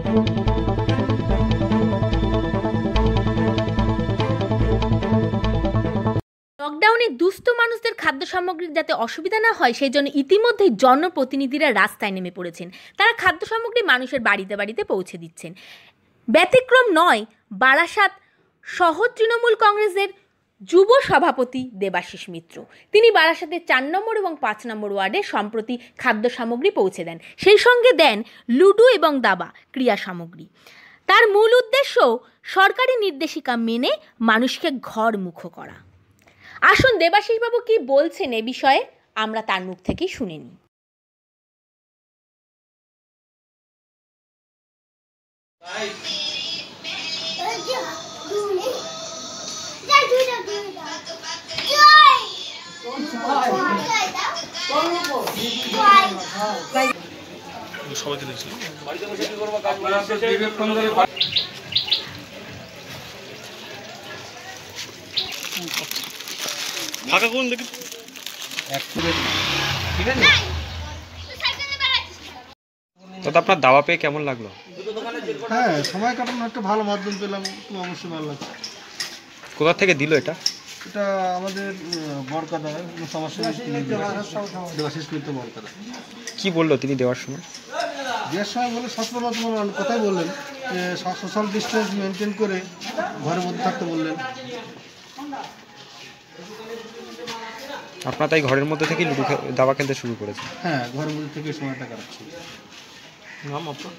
লকডাউনে দুস্থ মানুষদের খাদ্য সামগ্রীর যাতে অসুবিধা না হয় সেই জন্য ইতিমধ্যেই জনপ্রতিনিধিরা রাস্তায় নেমে পড়েছেন। তারা খাদ্য সামগ্রী মানুষের বাড়িতে বাড়িতে পৌঁছে দিচ্ছেন। ব্যতিক্রম নয় বারাসাত শহর তৃণমূল কংগ্রেসের যুব সভাপতি দেবাশিস মিত্র। তিনি বারাসাতের 4 নম্বর এবং 5 নম্বর ওয়ার্ডে সম্প্রতি খাদ্য সামগ্রী পৌঁছে দেন, সেই সঙ্গে দেন লুডো এবং দাবা ক্রিয়া সামগ্রী। তার মূল উদ্দেশ্য সরকারি নির্দেশিকা মেনে মানুষকে ঘরমুখো করা। আসুন দেবাশিস বাবু কি বলছেন এ বিষয়ে আমরা তার মুখ থেকেই শুনে নিই। সবাইকে দেখছি ফাঁকা করুন দেখি। দাদা আপনার দাওয়া পেয়ে কেমন লাগলো? হ্যাঁ, সময় কাটানোর একটা ভালো মাধ্যম পেলাম, তো অবশ্যই ভালো লাগছে। কোথা থেকে দিল এটা? এটা আমাদের বরকাদা দেবাশিস মিত্র বরকাদা। কি বললো তিনি দেওয়ার সময়? দেওয়ার সময় বলে সচেতনতা কথাই বললেন যে সোশ্যাল ডিস্টেন্স মেনটেন করে ঘরের মধ্যে থাকতে বললেন। আপনার তাই ঘরের মধ্যে থেকেই লুডো দাবা খেলতে শুরু করেছে? হ্যাঁ, ঘরের মধ্যে থেকে সময়টা কাটাচ্ছি। নাম আপনার?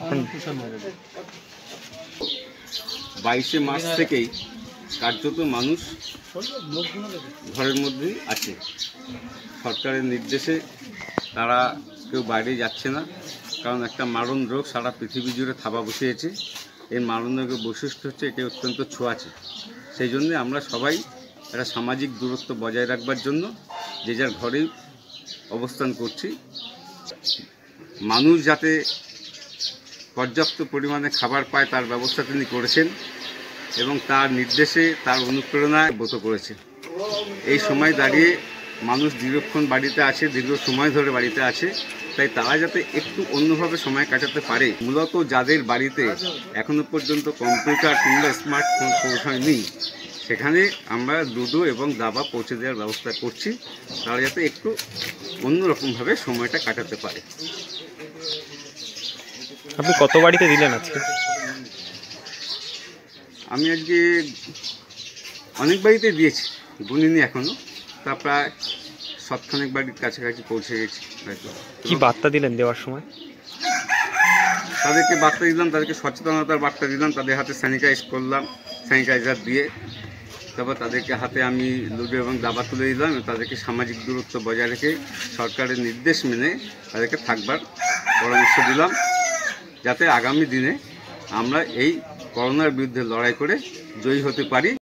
22শে মার্চ থেকেই কার্যত মানুষ ঘরের মধ্যেই আছে। সরকারের নির্দেশে তারা কেউ বাইরে যাচ্ছে না, কারণ একটা মারণ রোগ সারা পৃথিবী জুড়ে থাবা বসিয়েছে। এই মারণ রোগের বৈশিষ্ট্য হচ্ছে এটি অত্যন্ত ছোঁয়াচে। সেই জন্যে আমরা সবাই একটা সামাজিক দূরত্ব বজায় রাখবার জন্য যে যার ঘরেই অবস্থান করছি। মানুষ যাতে পর্যাপ্ত পরিমাণে খাবার পায় তার ব্যবস্থা তিনি করেছেন এবং তার নির্দেশে তার অনুপ্রেরণায় ব্রত করেছে। এই সময় দাঁড়িয়ে মানুষ দীর্ঘক্ষণ বাড়িতে আছে, দীর্ঘ সময় ধরে বাড়িতে আছে, তাই তারা যাতে একটু অন্যভাবে সময় কাটাতে পারে। মূলত যাদের বাড়িতে এখনও পর্যন্ত কম্পিউটার কিংবা স্মার্টফোন পৌঁছায়নি সেখানে আমরা লুডো এবং দাবা পৌঁছে দেওয়ার ব্যবস্থা করছি, তারা যাতে একটু অন্যরকমভাবে সময়টা কাটাতে পারে। আপনি কত বাড়িতে দিলেন আজকে? আমি আজকে অনেক বাড়িতে দিয়েছি, গুনিনি এখনও, তা প্রায় 7খানেক বাড়ির কাছাকাছি পৌঁছে গেছি। কি বার্তা দিলেন দেওয়ার সময়? তাদেরকে বার্তা দিলাম, তাদেরকে সচেতনতার বার্তা দিলাম, তাদের হাতে স্যানিটাইজ করলাম, স্যানিটাইজার দিয়ে। তারপর তাদেরকে হাতে আমি লুডো এবং দাবা তুলে দিলাম, তাদেরকে সামাজিক দূরত্ব বজায় রেখে সরকারের নির্দেশ মেনে তাদেরকে থাকবার পরামর্শ দিলাম, যাতে আগামী দিনে আমরা এই করোনার বিরুদ্ধে লড়াই করে জয়ী হতে পারি।